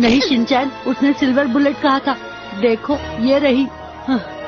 नहीं शिनचैन, उसने silver bullet कहा था। देखो ये रही। हाँ।